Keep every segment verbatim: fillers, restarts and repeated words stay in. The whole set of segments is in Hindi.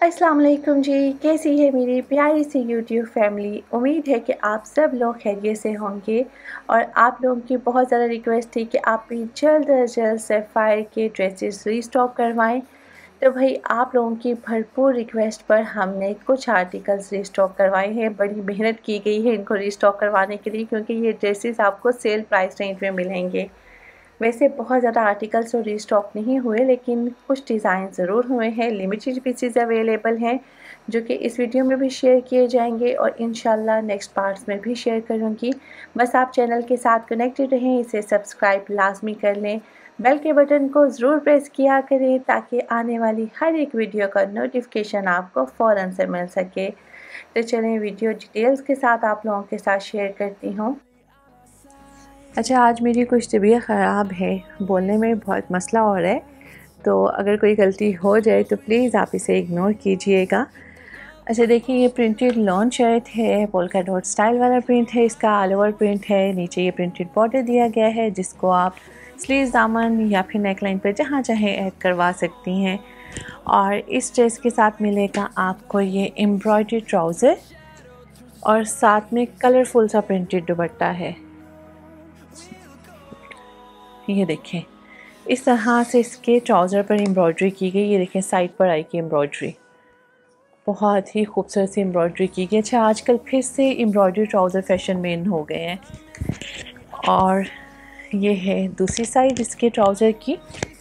अस्सलाम वालेकुम जी। कैसी है मेरी प्यारी सी यूट्यूब फैमिली। उम्मीद है कि आप सब लोग खैरियत से होंगे और आप लोगों की बहुत ज़्यादा रिक्वेस्ट थी कि आप भी जल्द अज जल्द सैफायर के ड्रेसेस रीस्टॉक करवाएं। तो भाई आप लोगों की भरपूर रिक्वेस्ट पर हमने कुछ आर्टिकल्स रीस्टॉक करवाए हैं। बड़ी मेहनत की गई है इनको रीस्टॉक करवाने के लिए, क्योंकि ये ड्रेसेस आपको सेल प्राइस रेंज में मिलेंगे। वैसे बहुत ज़्यादा आर्टिकल्स तो रीस्टॉक नहीं हुए, लेकिन कुछ डिज़ाइन ज़रूर हुए हैं। लिमिटेड पीसेस अवेलेबल हैं जो कि इस वीडियो में भी शेयर किए जाएंगे और इंशाल्लाह नेक्स्ट पार्ट्स में भी शेयर करूंगी। बस आप चैनल के साथ कनेक्टेड रहें, इसे सब्सक्राइब लाजमी कर लें, बेल के बटन को ज़रूर प्रेस किया करें ताकि आने वाली हर एक वीडियो का नोटिफिकेशन आपको फ़ौरन से मिल सके। तो चलें वीडियो डिटेल्स के साथ आप लोगों के साथ शेयर करती हूँ। अच्छा, आज मेरी कुछ तबीयत ख़राब है, बोलने में बहुत मसला हो रहा है, तो अगर कोई गलती हो जाए तो प्लीज़ आप इसे इग्नोर कीजिएगा। अच्छा देखिए, ये प्रिंटेड लॉन शर्ट है, पोल्का डॉट स्टाइल वाला प्रिंट है, इसका ऑल ओवर प्रिंट है। नीचे ये प्रिंटेड बॉर्डर दिया गया है जिसको आप स्लीव्स, दामन या फिर नेकलाइन पर जहाँ चाहे ऐड करवा सकती हैं। और इस ड्रेस के साथ मिलेगा आपको ये एम्ब्रॉयडरी ट्राउज़र और साथ में कलरफुल सा प्रिंटेड दुपट्टा है। ये देखें, इस तरह से इसके ट्राउज़र पर एम्ब्रॉयडरी की गई। ये देखें, साइड पर आई की एम्ब्रॉयडरी बहुत ही खूबसूरत सी एम्ब्रॉयडरी की गई। अच्छा, आजकल फिर से एम्ब्रॉयडरी ट्राउज़र फैशन में इन हो गए हैं। और ये है दूसरी साइड इसके ट्राउज़र की,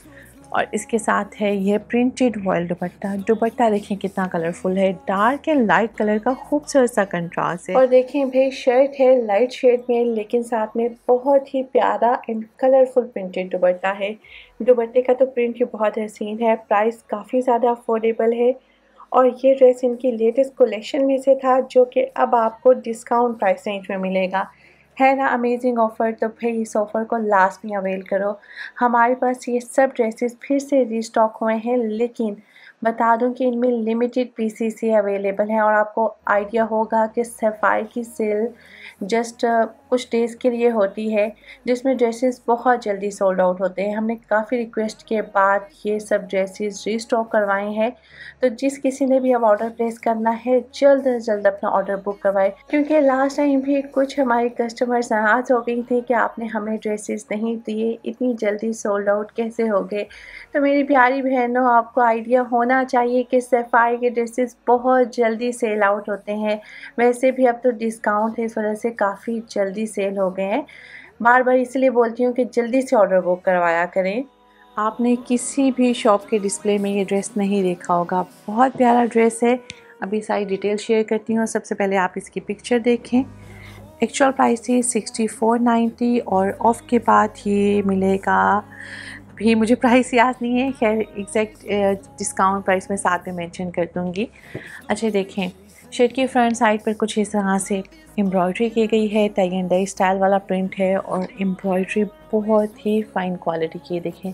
और इसके साथ है ये प्रिंटेड वॉयल दुपट्टा। दुपट्टा देखें कितना कलरफुल है, डार्क एंड लाइट कलर का खूबसूरत सा कंट्रास्ट है। और देखें भाई, शर्ट है लाइट शेड में, लेकिन साथ में बहुत ही प्यारा एंड कलरफुल प्रिंटेड दुपट्टा है। दुपट्टे का तो प्रिंट ही बहुत हसीन है। प्राइस काफ़ी ज़्यादा अफोर्डेबल है और ये ड्रेस इनकी लेटेस्ट कलेक्शन में से था जो कि अब आपको डिस्काउंट प्राइस रेंज में मिलेगा। है ना अमेजिंग ऑफ़र? तो भाई इस ऑफ़र को लास्ट में अवेल करो। हमारे पास ये सब ड्रेसेस फिर से रीस्टॉक हुए हैं, लेकिन बता दूं कि इनमें लिमिटेड पीसेस ही अवेलेबल हैं और आपको आइडिया होगा कि सैफायर की सेल जस्ट कुछ डेज़ के लिए होती है, जिसमें ड्रेसेस बहुत जल्दी सोल्ड आउट होते हैं। हमने काफ़ी रिक्वेस्ट के बाद ये सब ड्रेसेस रीस्टॉक करवाए हैं, तो जिस किसी ने भी अब ऑर्डर प्लेस करना है जल्द अज जल्द अपना ऑर्डर बुक करवाए, क्योंकि लास्ट टाइम भी कुछ हमारे कस्टमर्स नाराज़ हो गई थी कि आपने हमें ड्रेसेस नहीं दिए, इतनी जल्दी सोल्ड आउट कैसे हो गए। तो मेरी प्यारी बहनों, आपको आइडिया होना चाहिए कि सैफायर के ड्रेसेस बहुत जल्दी सेल आउट होते हैं। वैसे भी अब तो डिस्काउंट है, इस वजह से काफ़ी जल्दी सेल हो गए हैं। बार बार इसलिए बोलती हूँ कि जल्दी से ऑर्डर बुक करवाया करें। आपने किसी भी शॉप के डिस्प्ले में ये ड्रेस नहीं देखा होगा, बहुत प्यारा ड्रेस है। अभी सारी डिटेल शेयर करती हूँ। सबसे पहले आप इसकी पिक्चर देखें। एक्चुअल प्राइस थी सिक्सटी फोर नाइन्टी और ऑफ़ के बाद ये मिलेगा, भी मुझे प्राइस याद नहीं है, खैर एग्जैक्ट डिस्काउंट प्राइस मैं साथ में मेंशन कर दूँगी। अच्छा देखें, शर्ट की फ्रंट साइड पर कुछ इस तरह से एम्ब्रॉयडरी की गई है, टाई एंड डाई स्टाइल वाला प्रिंट है और एम्ब्रॉयडरी बहुत ही फ़ाइन क्वालिटी की। देखें,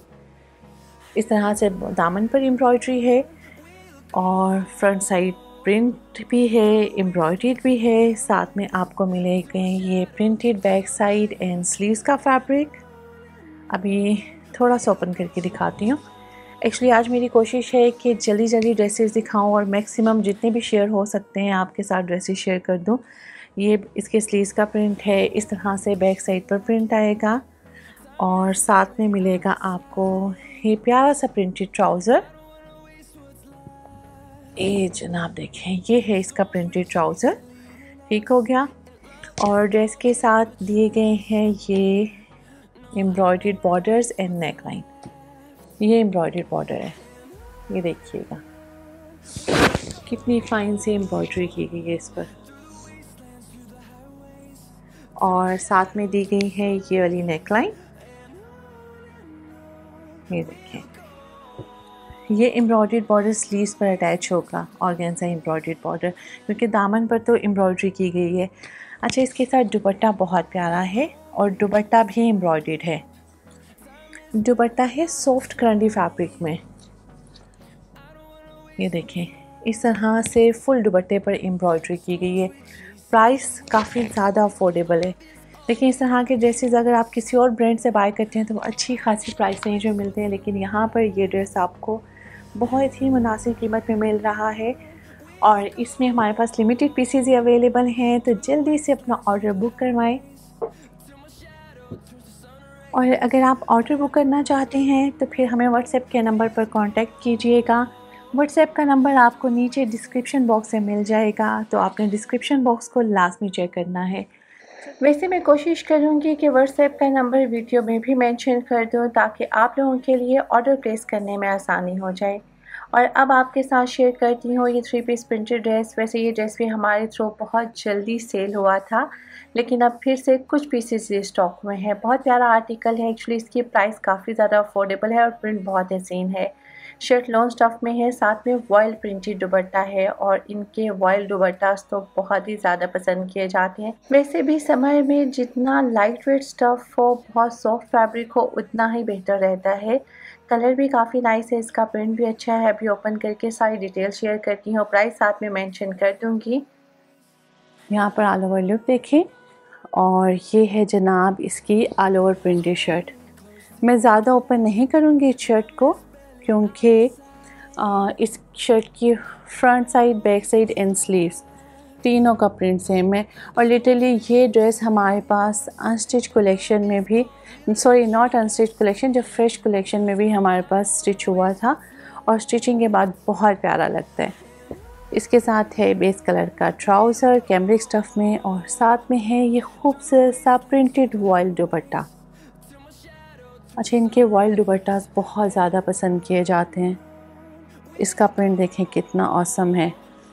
इस तरह से दामन पर एम्ब्रॉयडरी है और फ्रंट साइड प्रिंट भी है, एम्ब्रॉयडरी भी है। साथ में आपको मिलेगा ये printed back side and sleeves का फैब्रिक। अभी थोड़ा सा ओपन करके दिखाती हूँ। एक्चुअली आज मेरी कोशिश है कि जल्दी जल्दी ड्रेसेस दिखाऊं और मैक्सिमम जितने भी शेयर हो सकते हैं आपके साथ ड्रेसेस शेयर कर दूं। ये इसके स्लीव्स का प्रिंट है, इस तरह से बैक साइड पर प्रिंट आएगा और साथ में मिलेगा आपको ये प्यारा सा प्रिंटेड ट्राउज़र। ये जनाब देखें, ये है इसका प्रिंटेड ट्राउज़र, ठीक हो गया। और ड्रेस के साथ दिए गए हैं ये embroidered borders and neck line. ये एम्ब्रॉयडर्ड बॉर्डर है, ये देखिएगा कितनी फाइन सी एम्ब्रॉयडरी की गई है इस पर। और साथ में दी गई है ये वाली नेक लाइन। ये देखें, ये एम्ब्रॉयडर्ड बॉर्डर स्लीव्स पर अटैच होगा, ऑर्गेन्जा एम्ब्रॉयडर्ड बॉर्डर, क्योंकि दामन पर तो एम्ब्रॉयडरी की गई है। अच्छा, इसके साथ दुपट्टा बहुत प्यारा है और दुपट्टा भी एम्ब्रॉयडर्ड है। दुपट्टा है सॉफ्ट क्रंडी फैब्रिक में। ये देखें, इस तरह से फुल दुपट्टे पर एम्ब्रॉयडरी की गई है। प्राइस काफ़ी ज़्यादा अफोर्डेबल है। लेकिन इस तरह के ड्रेसेस अगर आप किसी और ब्रांड से बाय करते हैं तो अच्छी खासी प्राइस रेंज में मिलते हैं, लेकिन यहाँ पर ये ड्रेस आपको बहुत ही मुनासिब कीमत में मिल रहा है और इसमें हमारे पास लिमिटेड पीसेज ही अवेलेबल हैं, तो जल्दी से अपना ऑर्डर बुक करवाएं। और अगर आप ऑर्डर बुक करना चाहते हैं तो फिर हमें व्हाट्सएप के नंबर पर कांटेक्ट कीजिएगा। व्हाट्सएप का नंबर आपको नीचे डिस्क्रिप्शन बॉक्स में मिल जाएगा, तो आपने डिस्क्रिप्शन बॉक्स को लाजमी चेक करना है। वैसे मैं कोशिश करूँगी कि व्हाट्सएप का नंबर वीडियो में भी मेंशन कर दूँ ताकि आप लोगों के लिए ऑर्डर प्लेस करने में आसानी हो जाए। और अब आपके साथ शेयर करती हूँ ये थ्री पीस प्रिंटेड ड्रेस। वैसे ये ड्रेस भी हमारे थ्रू बहुत जल्दी सेल हुआ था, लेकिन अब फिर से कुछ पीसेस स्टॉक में है। बहुत प्यारा आर्टिकल है, एक्चुअली इसकी प्राइस काफ़ी ज़्यादा अफोर्डेबल है और प्रिंट बहुत हसीन है। शर्ट लॉन स्टफ़ में है, साथ में वॉयल प्रिंटेड दुपट्टा है और इनके वॉयल दुपट्टास तो बहुत ही ज़्यादा पसंद किए जाते हैं। वैसे भी समर में जितना लाइट वेट स्टफ़ हो, बहुत सॉफ्ट फैब्रिक हो, उतना ही बेहतर रहता है। कलर भी काफ़ी नाइस है, इसका प्रिंट भी अच्छा है। अभी ओपन करके सारी डिटेल शेयर करती हूँ, प्राइस साथ में मेंशन कर दूँगी। यहाँ पर ऑल ओवर लुक देखें और ये है जनाब इसकी ऑल ओवर प्रिंटेड शर्ट। मैं ज़्यादा ओपन नहीं करूँगी इस शर्ट को, क्योंकि इस शर्ट की front side, back side and sleeves तीनों का प्रिंट सेम है। और लिटरली ये ड्रेस हमारे पास अनस्टिच कलेक्शन में भी, सॉरी नॉट अनस्टिच कलेक्शन, जो फ्रेश कलेक्शन में भी हमारे पास स्टिच हुआ था और स्टिचिंग के बाद बहुत प्यारा लगता है। इसके साथ है बेस कलर का ट्राउज़र कैमरिक स्टफ़ में और साथ में है ये खूबसूरत सा प्रिंटेड वॉयल दुपट्टा। अच्छा, इनके वॉयल दुपट्टास बहुत ज़्यादा पसंद किए जाते हैं। इसका प्रिंट देखें कितना ऑसम है।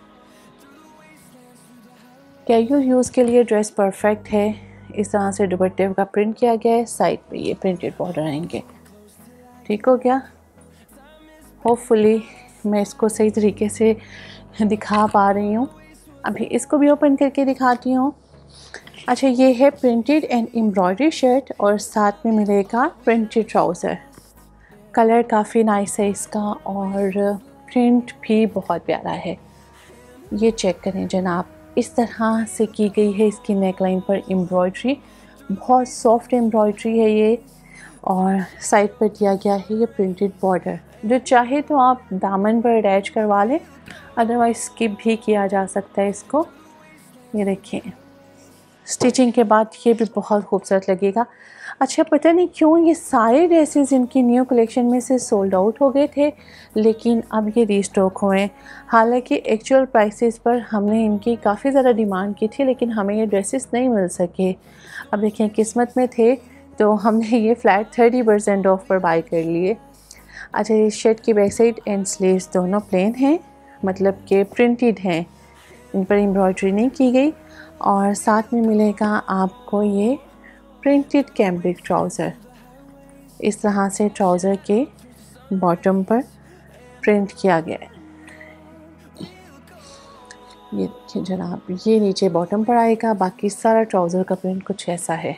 कैजुअल यूज़ के लिए ड्रेस परफेक्ट है। इस तरह से दुपट्टे का प्रिंट किया गया है, साइड पे ये प्रिंटेड बॉर्डर आएंगे। ठीक हो गया। होपफुली मैं इसको सही तरीके से दिखा पा रही हूँ। अभी इसको भी ओपन करके दिखाती हूँ। अच्छा, ये है प्रिंटेड एंड एम्ब्रॉयडरी शर्ट और साथ में मिलेगा प्रिंटेड ट्राउज़र। कलर काफ़ी नाइस है इसका और प्रिंट भी बहुत प्यारा है। ये चेक करें जनाब, इस तरह से की गई है इसकी नेकलाइन पर एम्ब्रॉयडरी। बहुत सॉफ्ट एम्ब्रॉयडरी है ये और साइड पर दिया गया है ये प्रिंटेड बॉर्डर। जो चाहे तो आप दामन पर अटैच करवा लें, अदरवाइज़ स्किप भी किया जा सकता है इसको। ये देखिए, स्टिचिंग के बाद ये भी बहुत खूबसूरत लगेगा। अच्छा, पता नहीं क्यों ये सारे ड्रेसेस इनकी न्यू कलेक्शन में से सोल्ड आउट हो गए थे, लेकिन अब ये रीस्टॉक हुए हैं। हालांकि एक्चुअल प्राइसेस पर हमने इनकी काफ़ी ज़्यादा डिमांड की थी, लेकिन हमें ये ड्रेसेस नहीं मिल सके। अब देखें, किस्मत में थे तो हमने ये फ्लैट थर्टी परसेंट ऑफ पर बाय कर लिए। अच्छा, ये शर्ट की बैक साइड एंड स्लीव्स दोनों प्लेन हैं, मतलब कि प्रिंटेड हैं, इन पर एम्ब्रॉयडरी नहीं की गई। और साथ में मिलेगा आपको ये प्रिंटेड कैमरिक ट्राउज़र। इस तरह से ट्राउज़र के बॉटम पर प्रिंट किया गया है। ये देखिए जनाब, ये नीचे बॉटम पर आएगा, बाकी सारा ट्राउज़र का प्रिंट कुछ ऐसा है।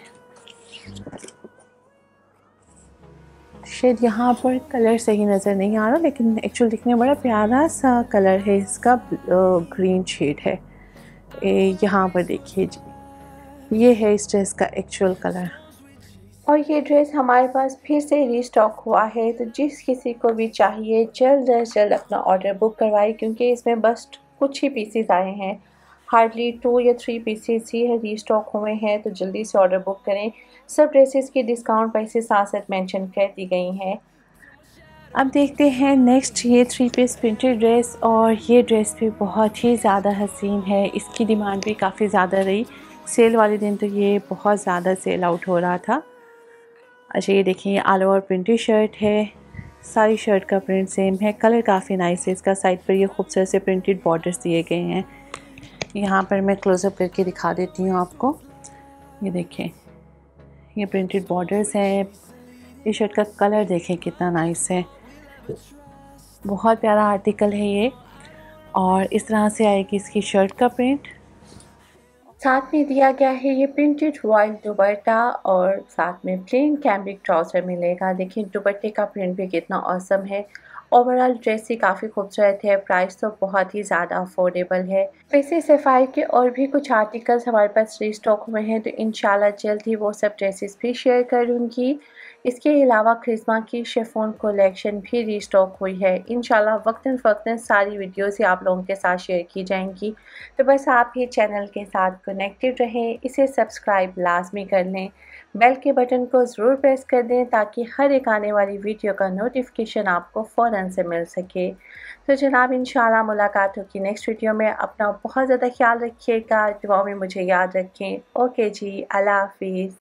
शायद यहाँ पर कलर सही नज़र नहीं आ रहा, लेकिन एक्चुअल दिखने में बड़ा प्यारा सा कलर है इसका, ग्रीन शेड है। यहाँ पर देखिए जी, ये है इस ड्रेस का एक्चुअल कलर। और ये ड्रेस हमारे पास फिर से रीस्टॉक हुआ है, तो जिस किसी को भी चाहिए जल्द अज जल्द अपना ऑर्डर बुक करवाए, क्योंकि इसमें बस कुछ ही पीसेस आए हैं। हार्डली टू या थ्री पीसेस ही है रीस्टॉक हुए हैं, तो जल्दी से ऑर्डर बुक करें। सब ड्रेसेस की डिस्काउंट प्राइसेस साथ साथ मेंशन कर दी गई हैं। अब देखते हैं नेक्स्ट ये थ्री पीस प्रिंटेड ड्रेस, और ये ड्रेस भी बहुत ही ज़्यादा हसीन है। इसकी डिमांड भी काफ़ी ज़्यादा रही। सेल वाले दिन तो ये बहुत ज़्यादा सेल आउट हो रहा था। अच्छा, ये देखिए, ऑल ओवर प्रिंटेड शर्ट है, सारी शर्ट का प्रिंट सेम है, कलर काफ़ी नाइस है इसका। साइड पर ये खूबसूरत से प्रिंटेड बॉर्डर्स दिए गए हैं। यहाँ पर मैं क्लोज़अप करके दिखा देती हूँ आपको। ये देखें, ये प्रिंटेड बॉर्डर्स हैं। ये शर्ट का कलर देखें कितना नाइस है, बहुत प्यारा आर्टिकल है ये। और इस तरह से आएगी इसकी शर्ट का प्रिंट। साथ में दिया गया है ये प्रिंटेड वॉयल दुपट्टा और साथ में प्लेन कैमरिक ट्राउज़र मिलेगा। देखिए दुपट्टे का प्रिंट भी कितना ऑसम है। ओवरऑल ड्रेस ही काफ़ी खूबसूरत है, प्राइस तो बहुत ही ज़्यादा अफोर्डेबल है। वैसे सफ़ाई के और भी कुछ आर्टिकल्स हमारे पास रीस्टॉक हुए हैं, तो इंशाल्लाह जल्द ही वो सब ड्रेसेस भी शेयर करूँगी। इसके अलावा क्रिस्मा की शिफॉन कलेक्शन भी रीस्टॉक हुई है। इंशाल्लाह वक्तन फ़वक्तन सारी वीडियोस ही आप लोगों के साथ शेयर की जाएंगी। तो बस आप ये चैनल के साथ कनेक्टेड रहें, इसे सब्सक्राइब लाजमी कर लें, बेल के बटन को ज़रूर प्रेस कर दें ताकि हर एक आने वाली वीडियो का नोटिफिकेशन आपको फ़ौरन से मिल सके। तो जनाब इंशाल्लाह मुलाकात होगी नेक्स्ट वीडियो में। अपना बहुत ज़्यादा ख्याल रखिएगा, दुआओं में मुझे याद रखें। ओके जी, अल्लाह हाफिज़।